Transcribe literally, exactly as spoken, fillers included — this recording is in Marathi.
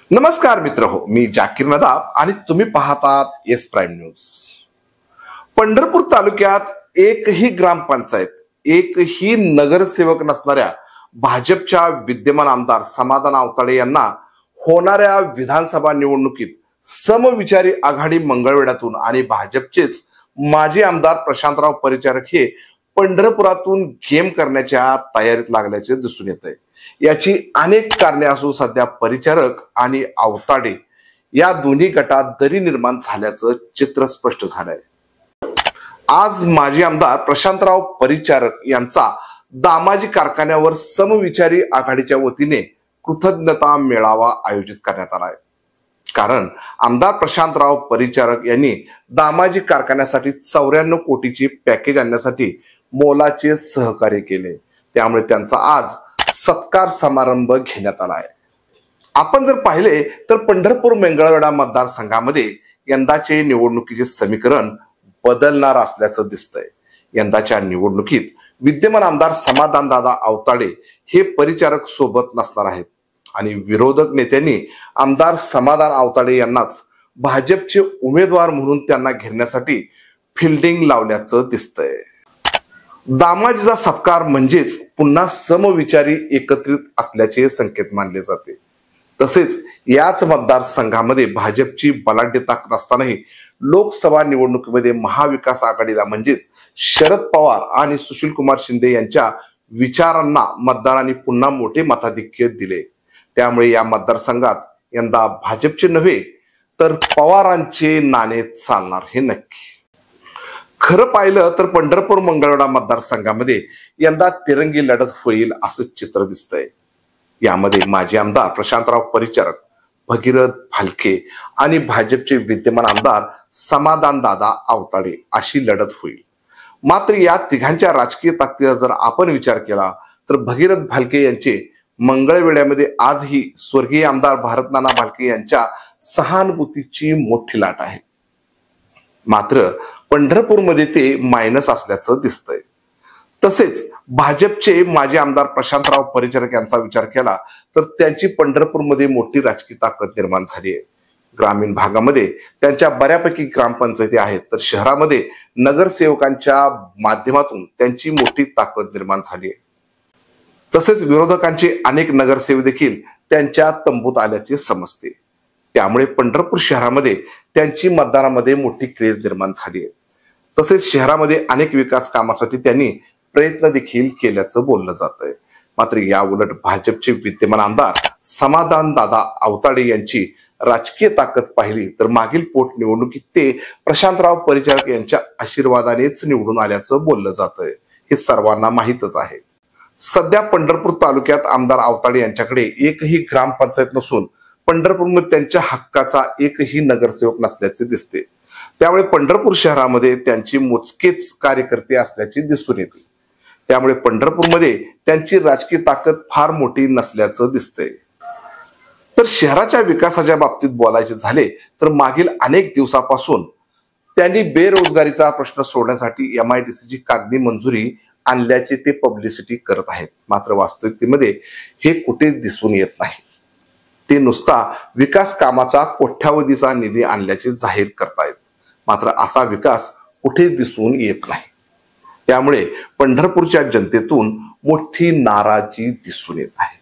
नमस्कार मित्र हो, मी जाकीर नदाब आणि तुम्ही पाहतात एस प्राईम न्यूज। पंढरपूर तालुक्यात एकही ग्रामपंचायत, एकही नगरसेवक नसणाऱ्या भाजपच्या विद्यमान आमदार समाधान आवताडे यांना होणाऱ्या विधानसभा निवडणुकीत समविचारी आघाडी मंगळवेढ्यातून आणि भाजपचेच माजी आमदार प्रशांतराव परिचारक हे पंढरपुरातून गेम करण्याच्या तयारीत लागल्याचे दिसून येत आहे। याची अनेक कारणे असून सध्या परिचारक आणि आवताडे या दोन्ही गटात दरी निर्माण झाल्याचं चित्र स्पष्ट झालंय। आज माजी आमदार प्रशांतराव परिचारक यांचा दामाजी कारखान्यावर समविचारी आघाडीच्या वतीने कृतज्ञता मेळावा आयोजित करण्यात आलाय। कारण आमदार प्रशांतराव परिचारक यांनी दामाजी कारखान्यासाठी चौऱ्याण्णव कोटीची पॅकेज आणण्यासाठी मोलाचे सहकार्य केले, त्यामुळे त्यांचा आज सत्कार समारंभ घेण्यात आला आहे। आपण जर पाहिले तर पंढरपूर मंगळवेढा मतदारसंघामध्ये यंदाचे निवडणुकीचे समीकरण बदलणार असल्याचं दिसतंय। यंदाच्या निवडणुकीत विद्यमान आमदार समाधानदादा आवताडे हे परिचारक सोबत नसणार आहेत आणि विरोधक नेत्यांनी आमदार समाधान आवताडे यांनाच भाजपचे उमेदवार म्हणून त्यांना घेरण्यासाठी फिल्डिंग लावल्याचं दिसतंय। दामाजीचा सत्कार म्हणजेच पुन्हा समविचारी एकत्रित असल्याचे संकेत मानले जाते। तसेच याच मतदारसंघामध्ये भाजपची बलाढ्य ताकद असतानाही लोकसभा निवडणुकीमध्ये महाविकास आघाडीला म्हणजेच शरद पवार आणि सुशील कुमार शिंदे यांच्या विचारांना मतदारांनी पुन्हा मोठे मताधिक्य दिले। त्यामुळे या मतदारसंघात यंदा भाजपचे नव्हे तर पवारांचे नाणे चालणार हे नक्की। खरं पाहिलं तर पंढरपूर मंगळवेढा मतदारसंघामध्ये यंदा तिरंगी लढत होईल असं चित्र दिसतंय। यामध्ये माजी आमदार प्रशांतराव परिचारक, भगीरथ भालके आणि भाजपचे विद्यमान आमदार समाधानदादा आवताडे अशी लढत होईल। मात्र या तिघांच्या राजकीय ताकदीचा जर आपण विचार केला तर भगीरथ भालके यांचे मंगळवेढ्यामध्ये आजही स्वर्गीय आमदार भारतनाना भालके यांच्या सहानुभूतीची मोठी लाट आहे। मात्र पंढरपूरमध्ये ते मायनस असल्याचं दिसतंय। तसेच भाजपचे माजी आमदार प्रशांतराव परिचारक यांचा विचार केला तर त्यांची पंढरपूरमध्ये मोठी राजकीय ताकद निर्माण झाली आहे। ग्रामीण भागामध्ये त्यांच्या बऱ्यापैकी ग्रामपंचायती आहेत, तर शहरामध्ये नगरसेवकांच्या माध्यमातून त्यांची मोठी ताकद निर्माण झाली आहे। तसेच विरोधकांचे अनेक नगरसेवक देखील त्यांच्या तंबूत आल्याचे समजते। त्यामुळे पंढरपूर शहरामध्ये त्यांची मतदारामध्ये मोठी क्रेज निर्माण झाली आहे। तसेच शहरामध्ये अनेक विकास कामासाठी त्यांनी प्रयत्न देखील केल्याचं बोललं जातंय। मात्र या उलट भाजपचे विद्यमान आमदार समाधानदादा आवताडे यांची राजकीय ताकद पाहिली तर मागील पोट निवडणुकीत ते प्रशांतराव परिचारक यांच्या आशीर्वादानेच निवडून आल्याचं बोललं जातंय, हे सर्वांना माहीतच आहे। सध्या पंढरपूर तालुक्यात आमदार आवताडे यांच्याकडे एकही ग्रामपंचायत नसून पंढरपूरमध्ये त्यांच्या हक्काचा एकही नगरसेवक नसल्याचे दिसते। त्यामुळे पंढरपूर शहरामध्ये त्यांची मोजकेच कार्यकर्ते असल्याचे दिसून येते। त्यामुळे पंढरपूरमध्ये त्यांची राजकीय ताकद फार मोठी नसल्याचं दिसतंय। तर शहराच्या विकासाच्या बाबतीत बोलायचे झाले तर मागील अनेक दिवसापासून त्यांनी बेरोजगारीचा प्रश्न सोडण्यासाठी एम आय डी सी ची कागदी मंजुरी आणल्याचे ते पब्लिसिटी करत आहेत। मात्र वास्तविकतेमध्ये हे कुठेच दिसून येत नाही। ते नुसता विकास कामाचा कोट्यावधीचा निधी आणल्याचे जाहीर करतायत, मात्र असा विकास कुठेच दिसून येत नाही। त्यामुळे पंढरपूरच्या जनतेतून मोठी नाराजी दिसून येत आहे।